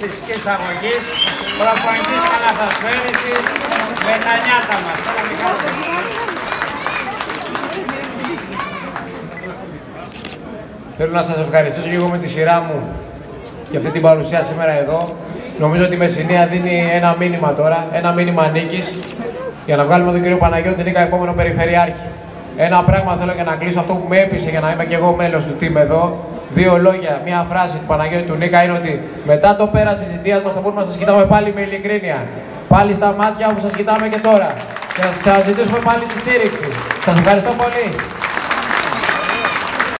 φυσικής αγωγής, προπονητής καλαθοσφαίρησης, με τα νιάτα μας. Θέλω να σας ευχαριστήσω και εγώ με τη σειρά μου για αυτή την παρουσία σήμερα εδώ. Νομίζω ότι η Μεσσηνία δίνει ένα μήνυμα τώρα, ένα μήνυμα νίκης, για να βγάλουμε τον κύριο Παναγιώτη Νίκα επόμενο περιφερειάρχη. Ένα πράγμα θέλω για να κλείσω, αυτό που με έπεισε για να είμαι και εγώ μέλος του team εδώ. Δύο λόγια, μία φράση του Παναγιώτη του Νίκα είναι ότι μετά το πέρας της θητείας μας θα μπορούμε να σας κοιτάμε πάλι με ειλικρίνεια. Πάλι στα μάτια όπως σας κοιτάμε και τώρα. Και να σας ξαναζητήσουμε πάλι τη στήριξη. Σας ευχαριστώ πολύ.